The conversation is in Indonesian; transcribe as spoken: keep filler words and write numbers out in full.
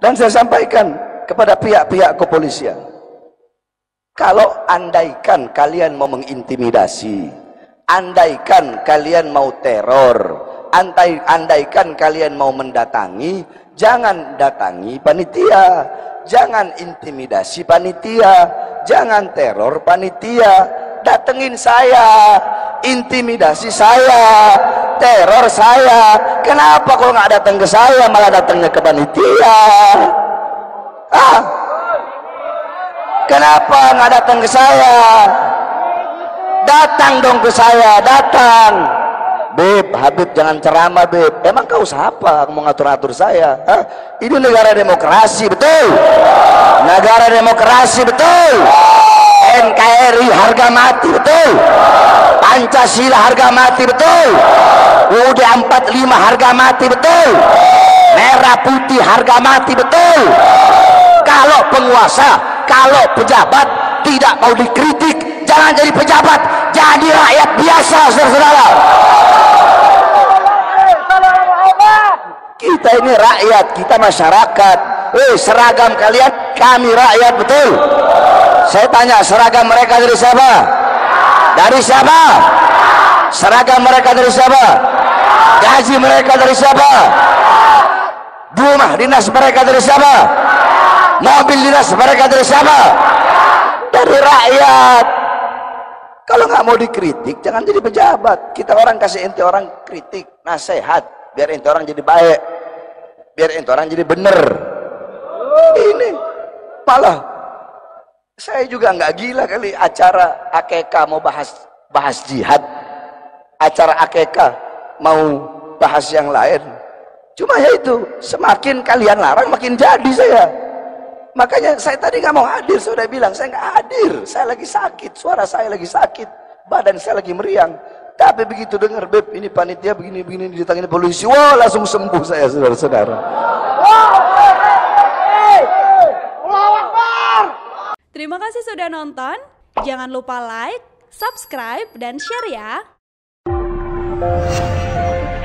Dan saya sampaikan kepada pihak-pihak kepolisian, kalau andaikan kalian mau mengintimidasi, andaikan kalian mau teror, andai, andaikan kalian mau mendatangi, jangan datangi panitia, jangan intimidasi panitia, jangan teror panitia, datengin saya, intimidasi saya, teror saya. Kenapa kalau nggak datang ke saya malah datangnya ke panitia? Ah, kenapa nggak datang ke saya? Datang dong ke saya, datang. Beb, Habib jangan ceramah Beb. Emang kau siapa mau ngatur-ngatur saya? Hah? Ini negara demokrasi, betul? Negara demokrasi, betul? N K R I harga mati, betul? Pancasila harga mati, betul? U U D empat puluh lima harga mati, betul? Merah putih harga mati, betul? Kalau penguasa, kalau pejabat tidak mau dikritik, jangan jadi pejabat, jadi rakyat biasa, saudara-saudara. Kita ini rakyat, kita masyarakat. Eh, seragam kalian, kami rakyat, betul? Saya tanya, seragam mereka dari siapa? Dari siapa? Seragam mereka dari siapa? Gaji mereka dari siapa? Rumah dinas mereka dari siapa? Mobil dinas mereka dari siapa? Dari rakyat. Kalau nggak mau dikritik, jangan jadi pejabat. Kita orang kasih ente orang kritik, nasihat, biar ente orang jadi baik, biar ente orang jadi bener. Ini malah saya juga nggak gila kali acara akekah mau bahas bahas jihad, acara akekah mau bahas yang lain. Cuma ya itu, semakin kalian larang makin jadi saya. Makanya saya tadi nggak mau hadir, saya udah bilang saya nggak hadir, saya lagi sakit, suara saya lagi sakit, badan saya lagi meriang. Tapi begitu dengar Beb ini panitia begini-begini ditangani polisi, wah langsung sembuh saya, saudara-saudara. Terima kasih sudah nonton. Jangan lupa like, subscribe, dan share ya.